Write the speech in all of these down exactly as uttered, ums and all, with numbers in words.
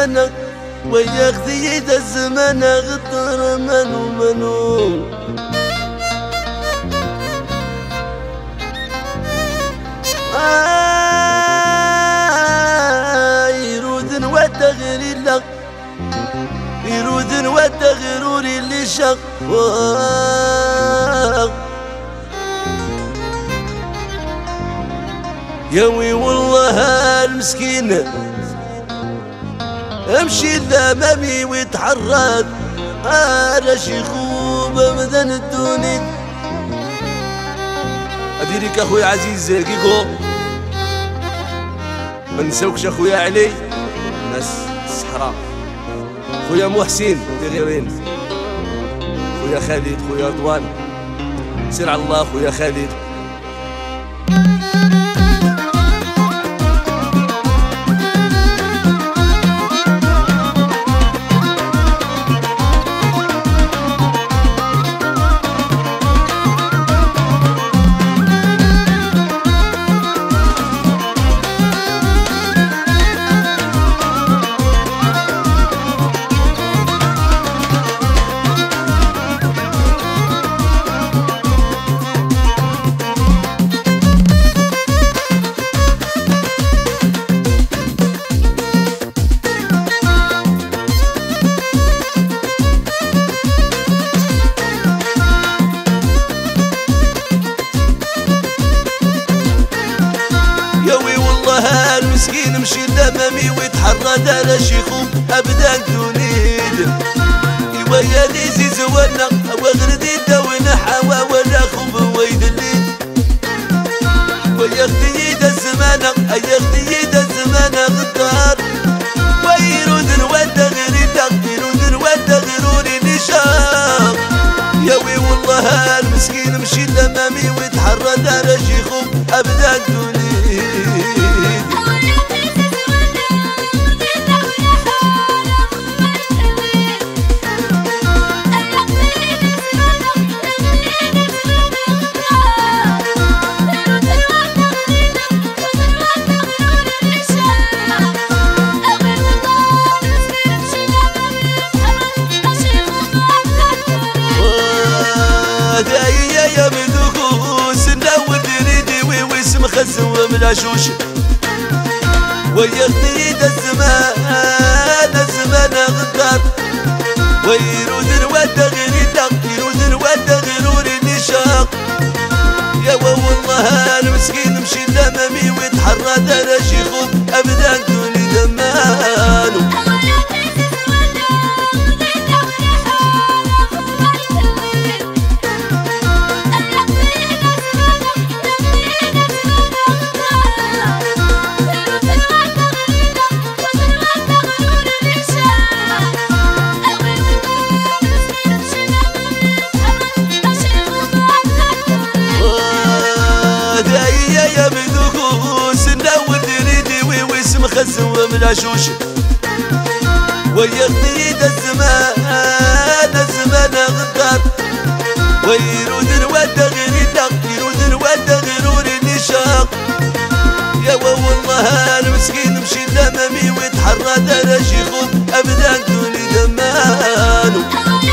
الزمان وياخذي ذا الزمان غدر منو منو آه يرودن ودغري لك يرودن ودغروري اللي شق يوي والله المسكين امشي الامامي ويتحرك انا شيخوب مدن الدوني اديريك اخويا عزيز كيكو ما نساوكش اخويا علي ناس الصحراء خويا محسن ديرين خويا خالد خويا رضوان سير على الله خويا خالد المسكين مشي الامامي ويتحرد على شيخو ابدا دونيد ويا ليزي زوانا وغردي دونا حوا ولا خوب ويدلين ويا خدي دا الزمانه يا خدي دا الزمانه غدار ويرودن ودا غيري دق يرودن ودا غيروني نشاق يا وي والله المسكين مشي الامامي ويتحرد على شيخو ابدا دونيد يا بدوكوس ندور دريدي ويسم خزو ملاشوش ويا خديد الزمان الزمان غدار ويرود الودا غير دق يرود الودا غيروري نشاق يا والله المسكين مشي الامامي ويتحرد على شيخو ابدا دوني دمانو يا بدوكوس ندور دريدي ويسم خزو ملاشوش ويا خديد الزمان الزمان غدار ويرود الودا غير دق يرود الودا غيروري نشاق يا والله المسكين مشي الامامي ويتحرد على شيخو ابدا دوني دمانو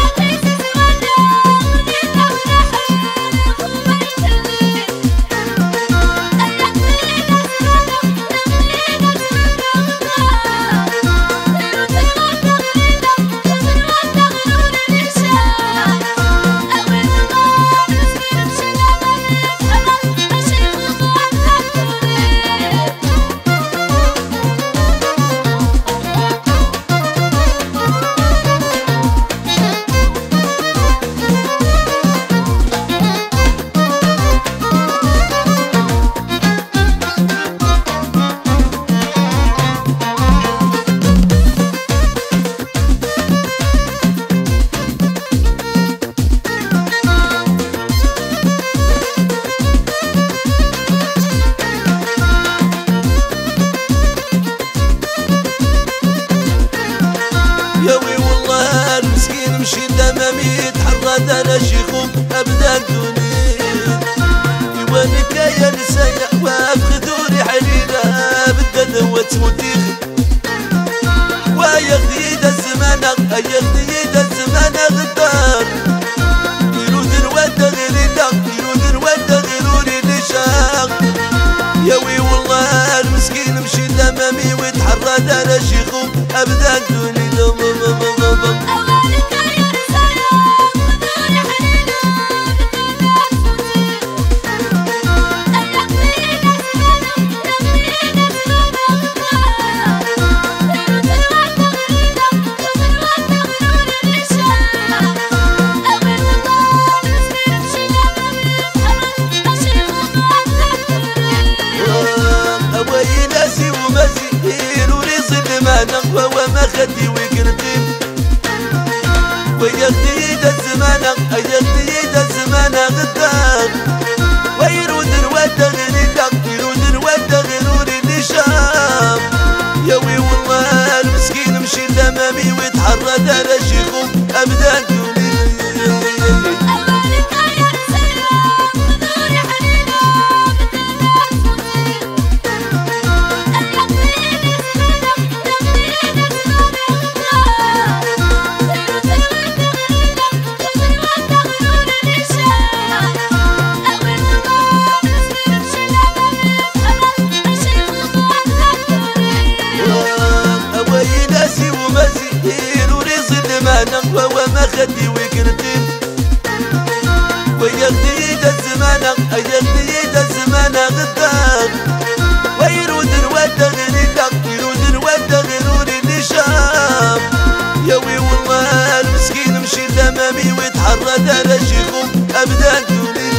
نمشي الامامي تحرد على شيخو ابدا دوني ايوانك يا نسايا واخذوني حليله بدها دوت مديخ دار شيخو أبدا دوني وما خدي وقرتين ويغتيد الزمان يغتيد الزمان غدار ويرود ودغن لك يرود ودغن النشام يوي والله المسكين مشي لامامي ويتحرى دار شيخو أبدا دوني وما خدي وقرتين ويغتيد الزمان يغتيد الزمان غدار ويرود ودغن لك يرود ودغن النشام يوي والله المسكين مشي لامامي ويتحرى دار شيخو أبدا دوني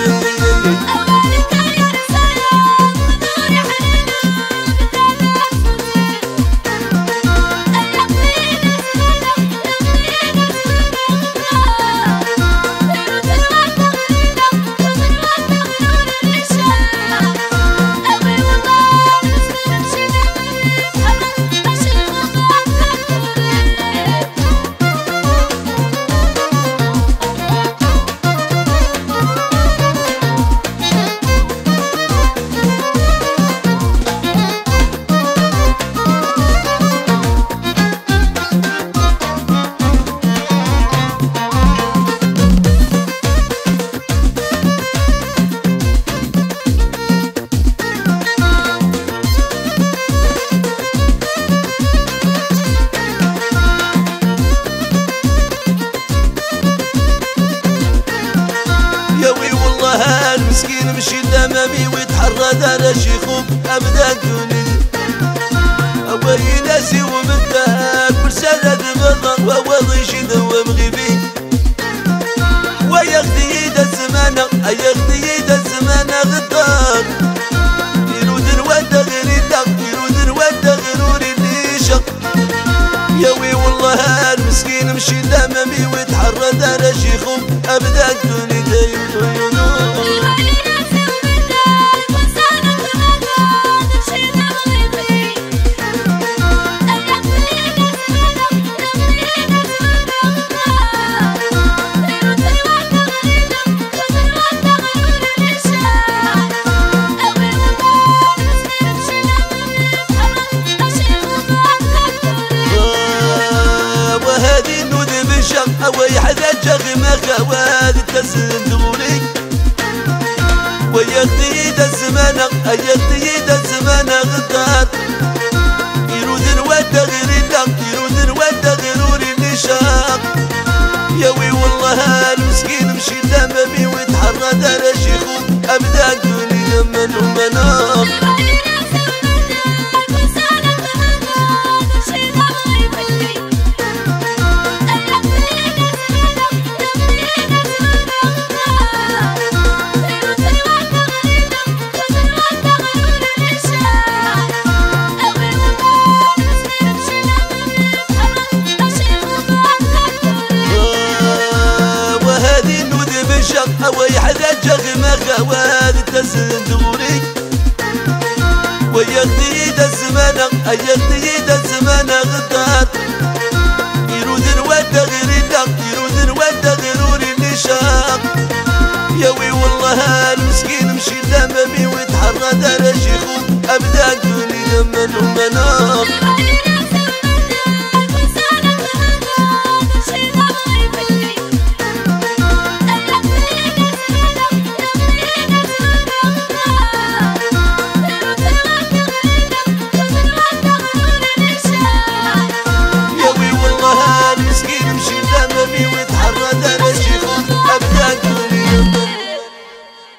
المسكين مشي لامامي ويتحرى دار شيخو أبدا دوني أولي ناسي ومداك برسالة بغضا ووضي شد ومغيبي ويغتيد الزمان يغتيد الزمان غدار يرود ودغن لك يرود ودغن اللي شق يوي والله المسكين مشي لامامي ويتحرى دار شيخو أبدا دوني وي حدا جغمك واد تسندوني ويغتيد الزمان يغتيد الزمان غدار يرود ودغن لك يرود ودغن النشاق يوي والله المسكين مشي لامامي ويتحرى دار شيخو أبدا دوني من ومناق وي حدا جغمك واد تسندوني ويغتيد الزمان يغتيد الزمان غدار يرود ودغن لك يرود ودغن النشاق يوي والله المسكين مشي لامامي ويتحرى دار شيخو أبدا دوني من ومناق